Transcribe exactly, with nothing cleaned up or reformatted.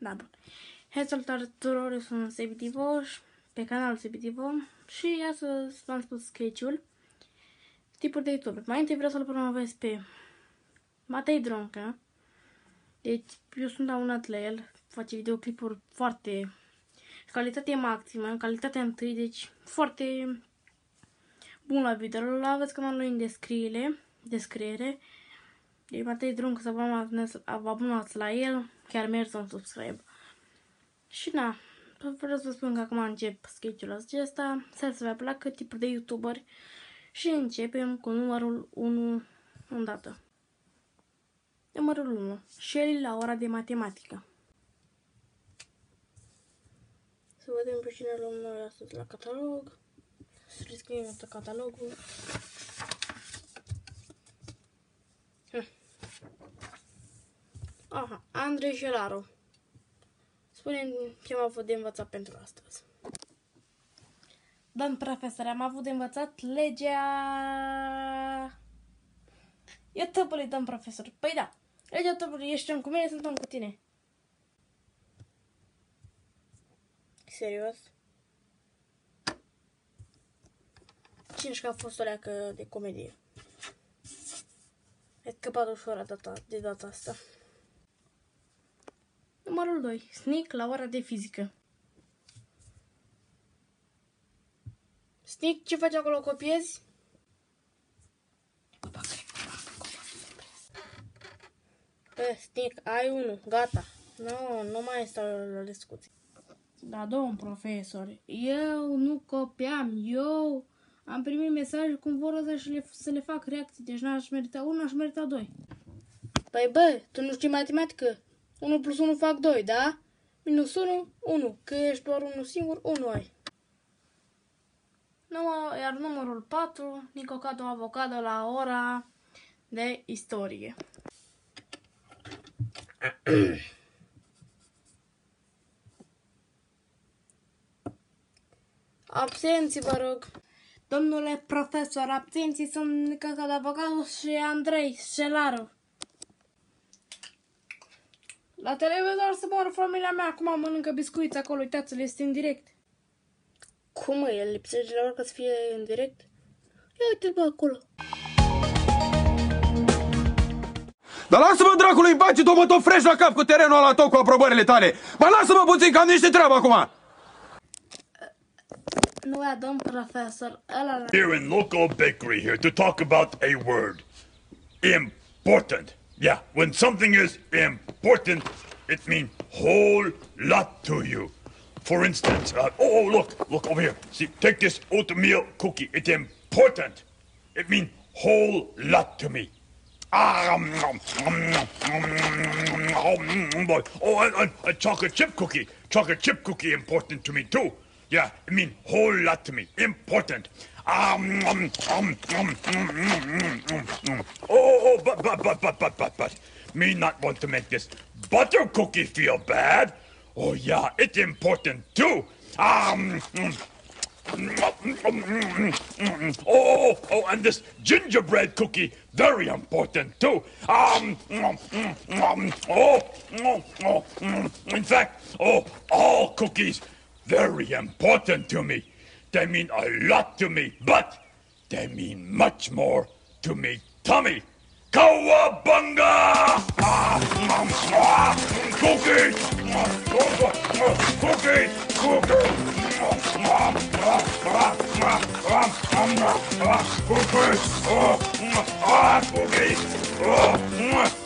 Da, bun. Hei, salutare tuturor, eu sunt Sebitivo pe canalul Sebitivo și astăzi v-am spus sketch-ul tipuri de YouTube. Mai întâi vreau să-l promovez pe Matei Dronca. Deci eu sunt abonat la el, face videoclipuri foarte calitate maximă, calitate întâi, deci foarte bun la video. Îl aveți canalul în descriere, descriere. Deci Matei Dronca, să vă abonați la el, chiar merită un subscribe. Și na, vreau să spun că acum încep sketch-ul acesta, sper să vă placă tipuri de youtuberi și începem cu numărul unu îndată. Numărul unu. Shelly la ora de matematică. Să vedem pe cine luăm noi astăzi la catalog. Să descriem asta catalogul. Aha, Andrei Jelaru. Spune-mi ce am avut de învățat pentru astăzi. Domn profesor, am avut de învățat legea... YouTube-ului, domn profesor. Păi da, legea YouTube-ului, ești om cu mine, sunt om cu tine. Serios? Cine și că a fost o leacă de comedie? Ai scăpat ușor data, de data asta. Numărul doi. Sneak la ora de fizică. Sneak, ce faci acolo? Copiezi? Bă, Sneak, ai unul. Gata. Nu, nu mai stau la discuții. Da, domn profesor, eu nu copiam. Eu am primit mesaje cum vor să le, să le fac reacții. Deci n-aș merita unu, aș merita doi. Păi bă, tu nu știi matematică? unu plus unu fac doi, da? Minus unu, unu. Că ești doar unul singur, unu ai. Număr, iar numărul patru, Nicocado Avocado la ora de istorie. Absenții, vă rog. Domnule profesor, absenții sunt Nicocado Avocado și Andrei Jelaru. La televizor se moară familia mea, acum mănâncă biscuiți acolo, uitați-l, este în direct. Cum mă, el lipsește la oricât să fie în direct? Ia uite-l bă acolo. Dar lasă-mă dracului în pace, tu mă tot frești la cap cu terenul ăla tot cu aprobările tale. Mă lasă-mă puțin că am niște treabă acum. Nu e domn profesor, ăla... Here in local bakery here to talk about a word. Important. Yeah, when something is important, it means whole lot to you. For instance, uh, oh, oh, look, look over here. See, take this oatmeal cookie. It's important. It means whole lot to me. Ah, um, um, um, um, um, oh, and, and a chocolate chip cookie. Chocolate chip cookie important to me too. Yeah, it means whole lot to me. Important. Um, um, um, um, um, um, um, um. Oh, oh, but, but, but, but, but, but, but, me not want to make this butter cookie feel bad. Oh, yeah, it's important too. Um, um, oh, oh, oh, and this gingerbread cookie, very important too. Um, um, oh, oh, oh, in fact, oh, all cookies, very important to me. They mean a lot to me, but they mean much more to me tummy. Cowabunga! Ah, um, ah, cookies! Cookies! Cookies! Cookies! Ah, cookies!